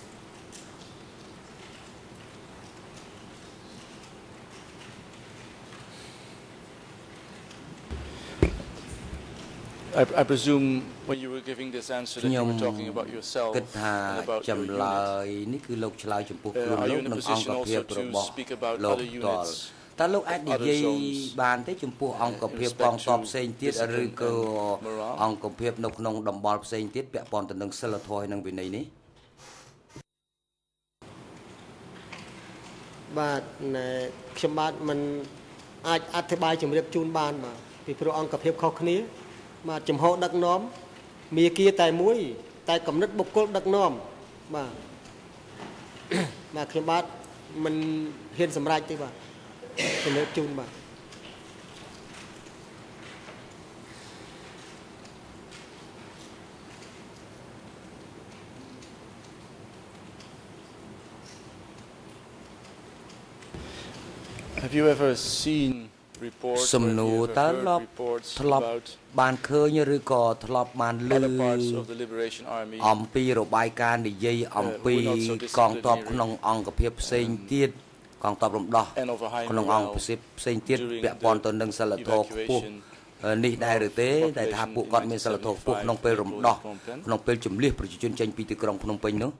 I presume when you were giving this answer that you were talking about yourself គិតថា and about your ចម្លើ unit. យនេះគឺលោកឆ្លើយចំពោះខ្លួន Are លោ you ក in a និងអង្គ position ភាព also រ to របស់ speak about លោក other តល units? តើលោកអាចនិយាយ Other zones បានទេចំពោះអង្គភាពកងទ័ពផ្សេងទៀតឬក៏អង្គភាពនៅក្នុងតំបល់ផ្សេងទៀតពាក់ព័ន្ធទៅនឹងសិលធម៌ហើយនិងវិន័យនេះបាទខ្ញុំបាទមិនអាចអធិប្បាយជំរាបជូនបានបាទពីព្រោះអង្គភាពខុសគ្នាបាទចំហដឹកនាំមាគាតែមួយតែកំណត់បុគ្គលដឹកនាំបាទ បាទខ្ញុំបាទមិនហ៊ានសម្រេចទេបាទជំរាបជូនបាទ Have you ever seen reports សំណួរតើ heard ធ្លាប់ reports ធ្លាប់ about បានឃើញឬក៏ធ្លាប់បានឮ other parts of the Liberation Army អំពីរបាយការណ៍និយាយអំពីកងទ័ពក្នុងអង្គភាពផ្សេងទៀតកងទ័ពរំដោះ and over high ក្នុងអង្គភាពផ្សេងទៀតពាក់ព័ន្ធទៅនឹងសិលធម៌ខ្ពស់នេះដែរឬទេដែលថាពួកគាត់មានសិលធម៌ខ្ពស់ក្នុងពេលរំដោះក្នុងពេលជំលះប្រជាជនចេញពីទីក្រុងភ្នំពេញនោះ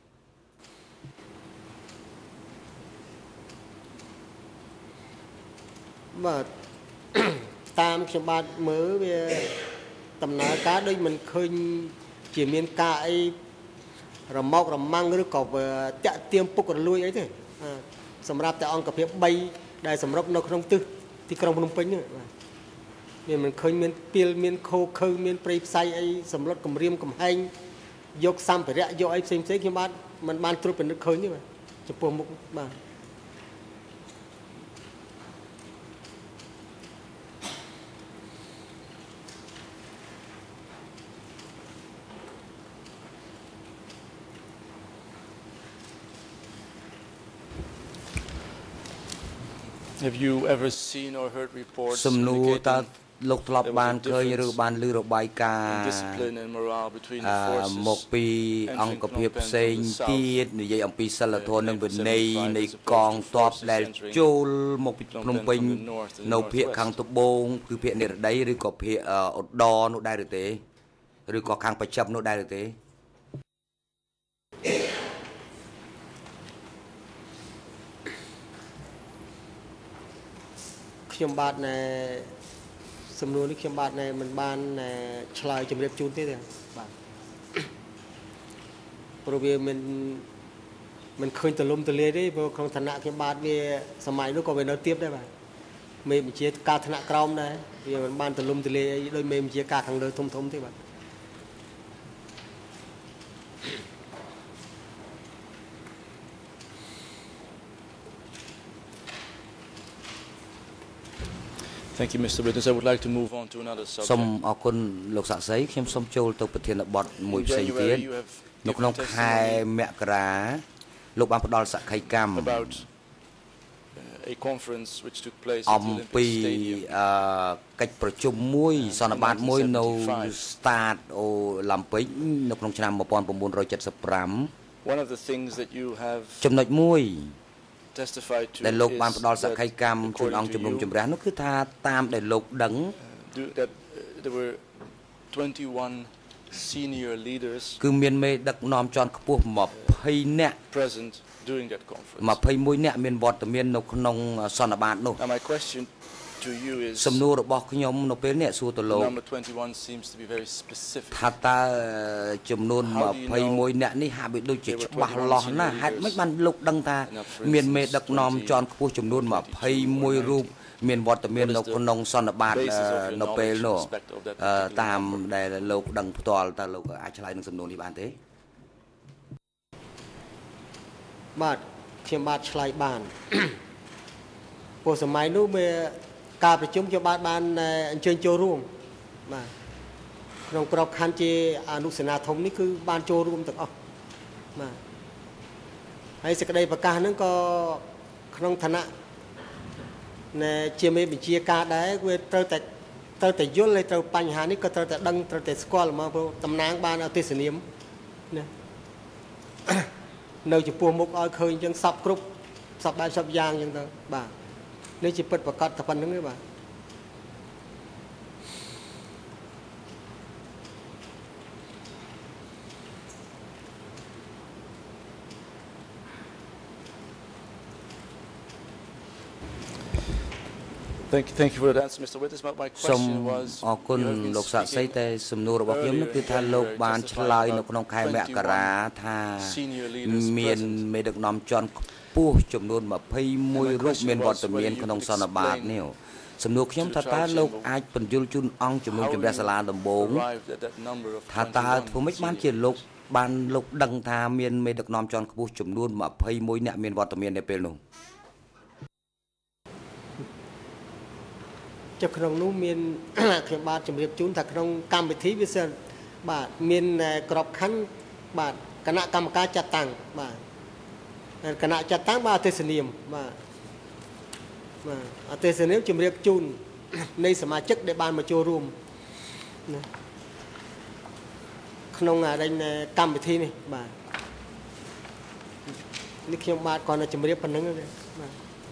បាទតាមខ្ញុំបាទមើលវាដំណើរការដូចមិនឃើញជាមានការអីរម៉ោករម៉ាំងឬក៏តាក់ទាញពុករលួយអីទេសម្រាប់តែអង្គភាព3ដែលសម្រុកនៅក្នុងទិសទីក្រុងភ្នំពេញហ្នឹងបាទវាមិនឃើញមានពីលមានខោខើមានព្រៃផ្សៃអីសម្លុតគម្រាមកំហែងយកសម្ភារៈយកអីផ្សេងខ្ញុំបាទមិនបានត្រួតពិនិត្យឃើញទេបាទចំពោះមុខបាទ Have you ever seen or heard reports សំណួរតើ លោកធ្លាប់បានឃើញឬបានឮរបាយការណ៍មកពីអង្គភាពផ្សេងទៀតនិយាយអំពីសិលធម៌និងវិន័យនៃកងទ័ពដែលចូលមកពីភ្នំពេញនៅភាគខាងត្បូងគឺភាគនិរតីឬក៏ភាគឧត្តរនោះដែរឬទេឬក៏ខាងបច្ចិមនោះដែរឬទេខ្ញុំបាទណែសំណួរនេះខ្ញុំបាទណែមិនបានឆ្លើយជំរាបជូនទេបាទព្រោះវាមិនឃើញទលំទលាយទេព្រោះក្នុងឋានៈខ្ញុំបាទវាសម័យនោះក៏វានៅទៀតដែរបាទមេបញ្ជាការឋានៈក្រោមដែរវាមិនបានទលំទលាយអីដោយមេបញ្ជាការខាងលើធំទេបាទ Thank you, Mr. Witness. I would like to move on to another subject. សូមអរគុណលោកសាក់សីខ្ញុំសូមចូលទៅប្រធានបទមួយផ្សេងទៀតនៅក្នុងខែមករាលោកបានផ្ដល់សក្ខីកម្ម about a conference which took place អំពីកិច្ចប្រជុំមួយសន្និបាតមួយនៅ Stade Olympique នៅក្នុងឆ្នាំ 1975 One of the things that you have ចំណុចមួយ testified to ដែលលោកបានផ្ដល់សក្ខីកម្មជូនអង្គជំនុំជម្រះនោះគឺថាតាមដែលលោកដឹង that there were 21 senior leaders គឺមានមេដឹកនាំជាន់ខ្ពស់20នាក់ present during that conference 21នាក់មានវត្តមាននៅក្នុងសន្និបាតនោះ My question to you is សំណួររបស់ខ្ញុំនៅពេលនេះសួរទៅលោក number 21 seems to be very specific ថាតើចំនួន21នាក់នេះហាក់បីដូចជាច្បាស់លាស់ណាស់ហេតុម៉េចបានលោកដឹងថាមានមេដឹកនាំជាន់ខ្ពស់ចំនួន21រូបមានវត្តមាននៅក្នុងសន្និបាតនៅពេលនោះតាមដែលលោកដឹងផ្ទាល់តើលោកអាចឆ្លើយនឹងសំណួរនេះបានទេបាទខ្ញុំបាទឆ្លើយបានព្រោះសម័យនោះវាការប្រជុំខ្ញុំបាទបានអញ្ជើញចូលរួមបាទក្នុងក្របខ័ណ្ឌជាអនុសេនាធំនេះគឺបានចូលរួមទាំងអស់បាទហើយសេចក្តីប្រកាសហ្នឹងក៏ក្នុងឋានៈជាមេបញ្ជាការដែរវាត្រូវតែយល់ហើយត្រូវបញ្ហានេះក៏ត្រូវតែដឹងត្រូវតែស្គាល់មកព្រោះតំណាងបានអទេសនាមណា នៅចំពោះមុខឲ្យឃើញចឹងសពគ្រប់សពបែបសពយ៉ាងចឹងទៅបាទនេះជាពិតប្រកបតែប៉ុណ្្នឹងទេបាទ Thank you for that answer, Mr. Witness. My question was អរគុណលោកសាក់សីតែសំណួររបស់ខ្ញុំនោះគឺថាលោកបានឆ្លើយនៅក្នុងខែមករាថាមានមេដឹកនាំជាន់ខ្ពស់ចំនួន21រូបមានវត្តមានក្នុងសន្និបាតនេះសំណួរខ្ញុំថាតើលោកអាចបញ្យល់ជូនអង្គជំនុំជម្រះសាលាដំបងថាតើធ្វើម៉េចបានជាលោកបានលោកដឹងថាមានមេដឹកនាំជាន់ខ្ពស់ចំនួន21នាក់មានវត្តមាននៅពេលនោះក្នុងនោះមានខ្ញុំបាទជម្រាបជូនថាក្នុងកម្មវិធីវាសិនបាទមានក្របខ័ណ្ឌបាទគណៈកម្មការចាត់តាំងបាទគណៈចាត់តាំងបាទទេសនាមបាទអទេសនាមជំរាបជូននៃសមាជិកដែលបានមកចូលរួមក្នុងកម្មវិធីនេះបាទនេះខ្ញុំបាទគាត់នៅជំរាបប៉ុណ្្នឹងទេបាទ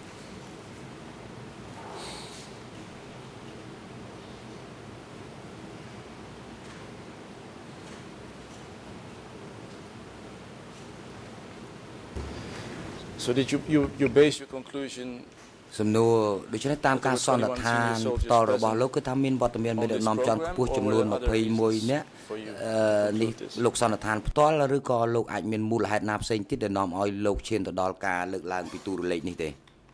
So did you base your conclusion សំណួរដូច្នេះតាមការសន្និដ្ឋានតរបស់លោកគឺថាមានវត្តមានមេដឹកនាំជាន់ខ្ពស់ចំនួន21នាក់នេះលោកសន្និដ្ឋានផ្ទាល់ឬក៏លោកអាចមានមូលហេតុណាផ្សេងទៀតដែលនាំឲ្យលោកឈានទៅដល់ការលើកឡើងពីទូរលេខនេះទេ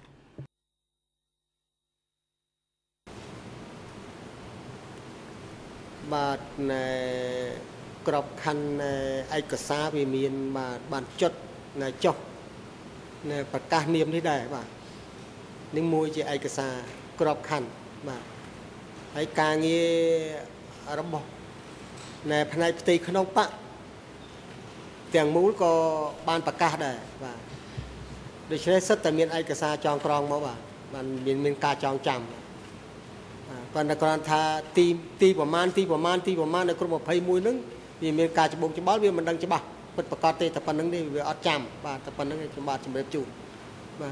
បាទក្របខណ្ឌឯកសារវាមានបាទបានចុចចុះប្រកាសនាមនេះដែរបាទនឹងមួយជាឯកសារក្របខណ្ឌបាទហើយការងាររបស់ផ្នែកផ្ទៃក្នុងបកទាំងមូលក៏បានប្រកាសដែរបាទដូច្នេះសិតតែមានឯកសារចងក្រងមកបាទបានមានការចងចាំប៉ុន្តែគ្រាន់ថាទីប្រមាណនៅក្រុម21ហ្នឹងវាមានការច្បងច្បល់វាមិនដឹងច្បាស់ពិតប្រកបទេតែប៉ុណ្្នឹងទេវាអត់ចាំបាទតែប៉ុណ្្នឹងខ្ញុំបាទជម្រាបជូនបាទ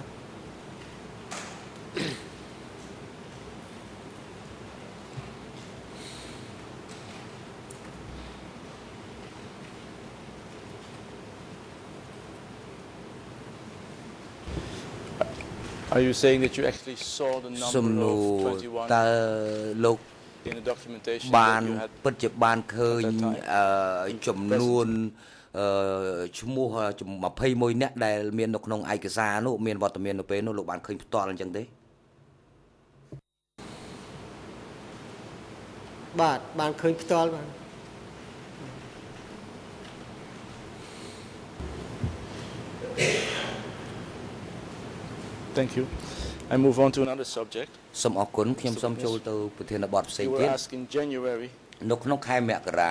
Are you saying that you actually saw the number of 21 តើលោក in the documentation បានពិតជាបានឃើញចំនួនឈ្មោះ21នាក់ដែលមាននៅក្នុងឯកសារនោះមានវត្តមាននៅពេលនោះលោកបានឃើញផ្ទាល់អញ្ចឹងទេបាទបានឃើញផ្ទាល់បាទ Thank you. I move on to another subject. សូមអរគុណខ្ញុំសូមចូលទៅប្រធានបទផ្សេងទៀតនៅក្នុងខែមករា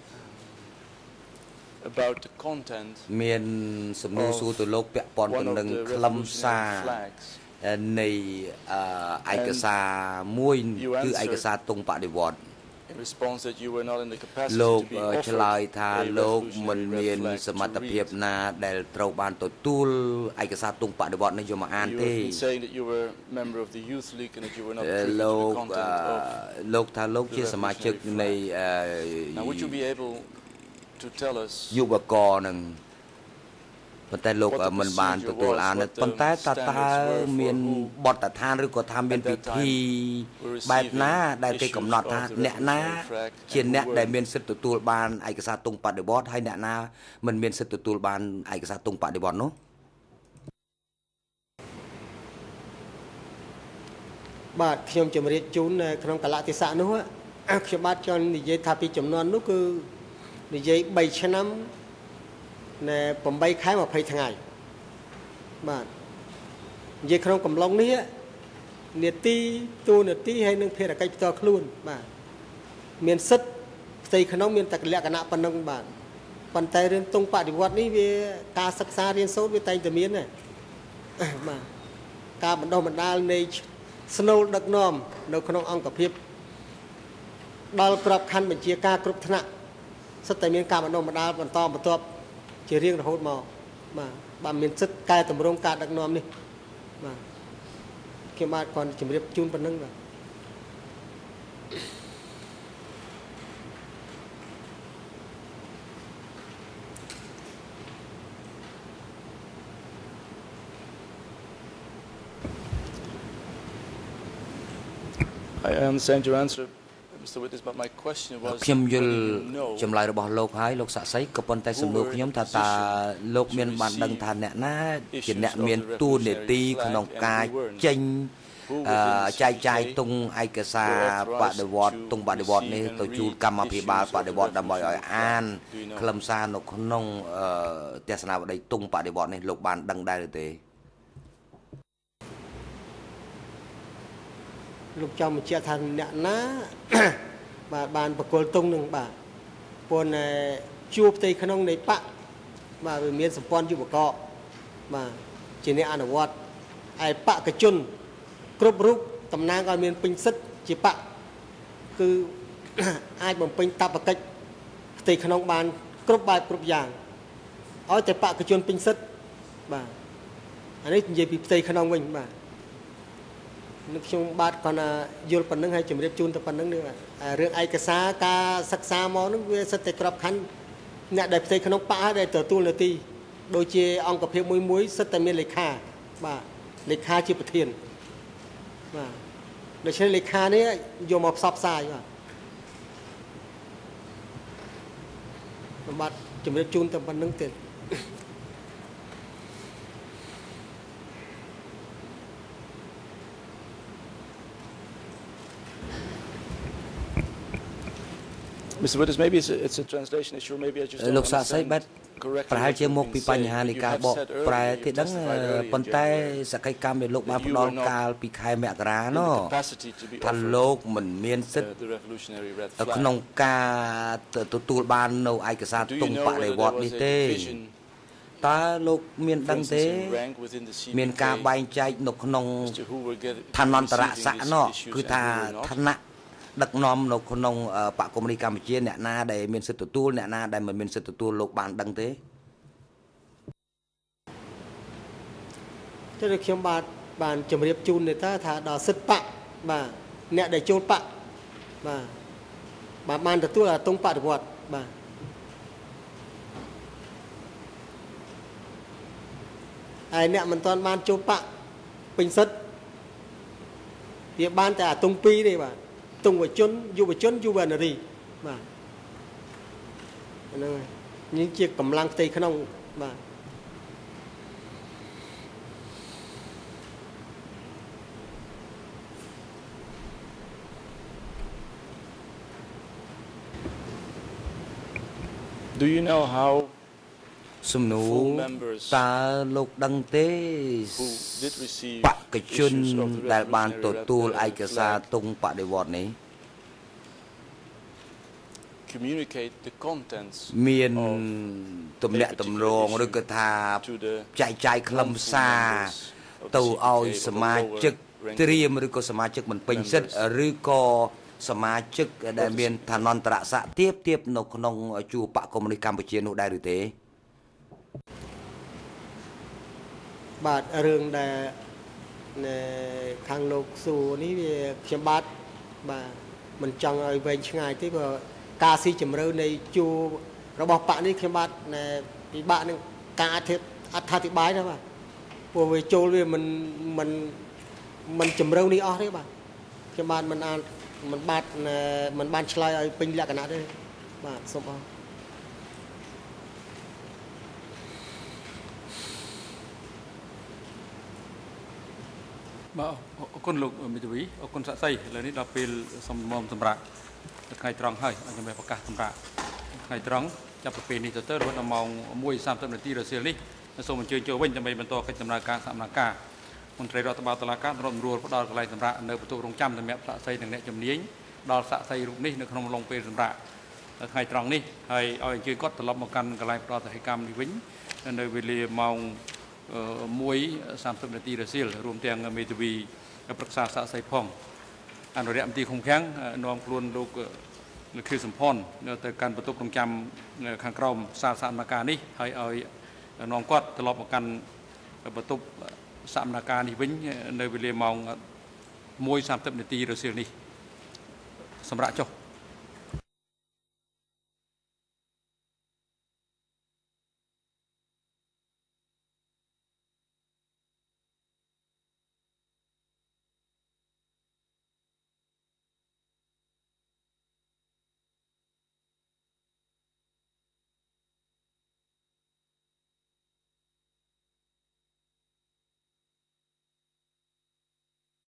about the content មានសំណួរសួរទៅលោកពាក់ព័ន្ធទៅនឹងខ្លឹមសារនៃឯកសារមួយគឺឯកសារតុងបដិវត្តន៍ in response that you were not in the capacity លោក to be ឆ្លើយថាលោកមិនមានសមត្ថភាពណាដែលត្រូវបានទទួលឯកសារតុងបដិវត្តន៍នេះយកមកអានទេ saying that you were a member of the youth league and that you were not privy to the content of លោកថាលោកជាសមាជិកនៃ Now would you be able to tell us យុវករនឹងប៉ុន្តែលោកមិនបានទទួលអានប៉ុន្តែតើមានបទដ្ឋានឬក៏ថាមានពិធីបែបណាដែលគេកំណត់ថាអ្នកណាជាអ្នកដែលមានសិទ្ធិទទួលបានឯកសារតុងបដិវត្តន៍ហើយអ្នកណាមិនមានសិទ្ធិទទួលបានឯកសារតុងបដិវត្តន៍នោះបាទខ្ញុំជម្រាបជូនក្នុងកលៈទេសៈនោះខ្ញុំបាទចង់និយាយថាពីចំនួននោះគឺនិយាយ3ឆ្នាំ8ខែ20ថ្ងៃបាទនិយាយក្នុងកំឡុងនេះនេតិទូនេតិហើយនឹងភារកិច្ចផ្ទាល់ខ្លួនបាទមានសិទ្ធិផ្ទៃក្នុងមានតែលក្ខណៈប៉ុណ្ណឹងបាទប៉ុន្តែរឿងតុងបដិវត្តន៍នេះវាការសិក្សារៀនសូត្រវាតែងតែមានដែរបាទការបណ្ដុះបណ្ដាលនៃស្នូលដឹកនាំនៅក្នុងអង្គភាពដល់ក្របខ័ណ្ឌបញ្ជាការគ្រប់ថ្នាក់សិទ្ធិតែមានការបណ្ដុះបណ្ដាលបន្តបន្ទាប់ជារៀងរហូតមកបាទមានសិទ្ធិកែតម្រង់ការដឹកនាំនេះបាទខ្ញុំបាទគាត់ជម្រាបជូនប៉ុណ្ណឹងបាទ I understand your answer Mr. Witness but my question was ខ្ញុំយល់ចម្លើយរបស់លោកហើយលោកសាក់សីក៏ប៉ុន្តែសំណួរខ្ញុំថាតើលោកមានបានដឹងថាអ្នកណាជាអ្នកមានតួនាទីក្នុងការចេញចែកចាយតុងឯកសារបដិវត្តន៍តុងបដិវត្តន៍នេះទៅជូនកម្មាភិបាលបដិវត្តន៍ដើម្បីឲ្យអានខ្លឹមសារនៅក្នុងទស្សនាវដ្តីតុងបដិវត្តន៍នេះលោកបានដឹងដែរឬទេលោកចង់បញ្ជាក់ថាអ្នកណាបាទបានបកគលតុងនឹងបាទប៉ុន្តែជួបផ្ទៃក្នុងនៃបកបាទវាមានសម្ព័ន្ធយុវកបាទជាអ្នកអនុវត្តឯបកជនគ្រប់រូបតំណាងឲ្យមានពេញសិទ្ធិជាបកគឺអាចបំពេញតបកិច្ចផ្ទៃក្នុងបានគ្រប់បែបគ្រប់យ៉ាងឲ្យតែបកជនពេញសិទ្ធិបាទអានេះនិយាយពីផ្ទៃក្នុងវិញបាទនឹកខ្ញុំបាទគាត់ថាយល់ប៉ុណ្្នឹងហើយជម្រាបជូនទៅប៉ុណ្្នឹងនេះបាទរឿងឯកសារការសិក្សាមកហ្នឹងវាសិតតែក្របខ័ណ្ឌអ្នកដែលផ្ទៃក្នុងបកហើយដែលទទួលនាទីដូចជាអង្គភាពមួយសិតតែមានលេខាបាទលេខាជាប្រធានបាទដូច្នេះលេខានេះយកមកផ្សព្វផ្សាយបាទជម្រាបជូនទៅប៉ុណ្្នឹងទៀត Mr. Witness, maybe it's a translation issue. Maybe I just don't understand correctly. ប្រហែលជាមកពីបញ្ហានៃការបកប្រែគេដឹងប៉ុន្តែសកម្មកម្មដែលលោកបានផ្ដល់កាលពីខែមករានោះថាលោកមិនមានសិទ្ធិក្នុងការទទួលបាននៅឯកសារទុំបដិវត្តនេះទេតើលោកមានដឹងទេមានការបែងចែកនៅក្នុងឋានន្តរស័ក្តិនោះគឺថាឋានៈ ដឹកនាំនៅក្នុងបកកុម្មុយនីសកម្ពុជាអ្នកណាដែលមានសិទ្ធិទទួលអ្នកណាដែលមិនមានសិទ្ធិទទួលលោកបានដឹងទេតែខ្ញុំបានជម្រាបជូននេះថាដល់សិទ្ធិបកបាទអ្នកដែលចូលបកបាទបានទទួលអាតុងបដិវត្តបាទហើយអ្នកមិនទាន់បានចូលបកពេញសិទ្ធិវាបានតែអាតុង2ទេបាទ ទង្វជនយុវជនយុវនារីបាទហ្នឹងហើយនេះជាកម្លាំងផ្ទៃក្នុងបាទ Do you know how សំណួរតើលោកដឹងទេបកជនដែលបានទទួលឯកសារទុងបដិវត្តនេះ communicate the contents មានទំនាក់ទំនងឬក៏ថាចែកចាយខ្លឹមសារទៅឲ្យសមាជិកត្រៀមឬក៏សមាជិកមិនពេញសិទ្ធិឬក៏សមាជិកដែលមានឋានន្តរស័ក្តិទៀបនៅក្នុងជួរបកកុម្មុយនីសកម្ពុជានោះដែរឬទេ បាទរឿងដែលខាងលោកសួរនេះវាខ្ញុំបាទមិនចង់ឲ្យវែងឆ្ងាយទេព្រោះការស៊ីជម្រៅនៃជួររបស់បកនេះខ្ញុំបាទពិបាកនឹងការអត្ថាធិប្បាយណាបាទព្រោះវាចូលវាមិនជម្រៅនេះអស់ទេបាទខ្ញុំបាទមិនបានឆ្លើយឲ្យពេញលក្ខណៈទេបាទសូមអរបាទអរគុណលោកមេធាវីអរគុណសាក់សីឥឡូវនេះដល់ពេលសំណុំសម្រាប់ថ្ងៃត្រង់ហើយខ្ញុំបានប្រកាសសម្រាប់ថ្ងៃត្រង់ចាប់ពីពេលនេះទៅរហូតដល់ម៉ោង 1:30 នាទីរសៀលនេះសូមអញ្ជើញចូលវិញដើម្បីបន្តកិច្ចដំណើរការសមនការមន្ត្រីរដ្ឋបាលតុលាការរដ្ឋរួលផ្ដល់កន្លែងសម្រាប់នៅបន្ទប់រងចាំសម្រាប់សាក់សីនិងអ្នកជំនាញដល់សាក់សីរូបនេះនៅក្នុងឡុងពេលសម្រាប់ថ្ងៃត្រង់នេះហើយឲ្យអញ្ជើញគាត់ត្រឡប់មកកាន់កន្លែងផ្ដល់សហកម្មនេះវិញនៅវេលាម៉ោង 1:30 នាទីរសៀលរួមទាំងមេធាវីប្រឹក្សាសាក់សីផងអនុរិយមន្ត្រីឃុំឃាំងនាំខ្លួនលោកលោកខៀវសំផនទៅកាន់បន្ទប់រងចាំខាងក្រោមសាលសមនការនេះហើយឲ្យនាំគាត់ត្រឡប់មកកាន់បន្ទប់សមនការនេះវិញនៅវេលាម៉ោង 1:30 នាទីរសៀលនេះសម្រាប់ចុះ